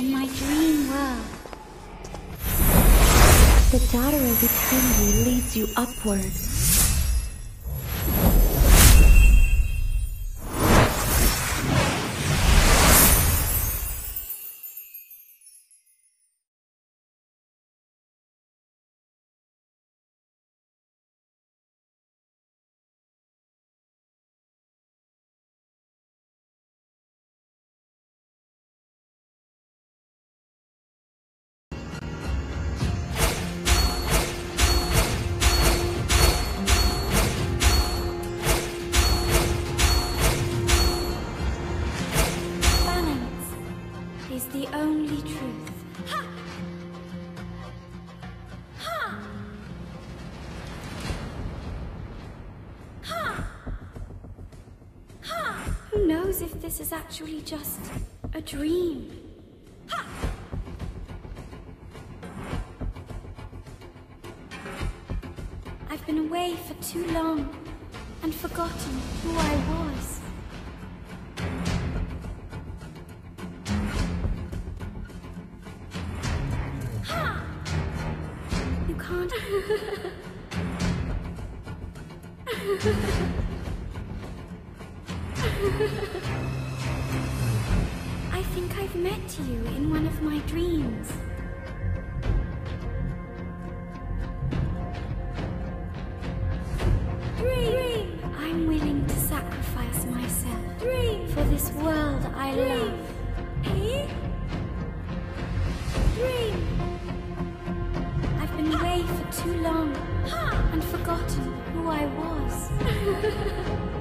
in my dream world. The daughter of eternity leads you upward. Is the only truth. Ha! Ha! Ha! Ha! Who knows if this is actually just a dream? Ha! I've been away for too long and forgotten who I was. You can't. I think I've met you in one of my dreams. Dream! I'm willing to sacrifice myself. Dream! For this world I love. Dream! I've been away for too long and forgotten who I was.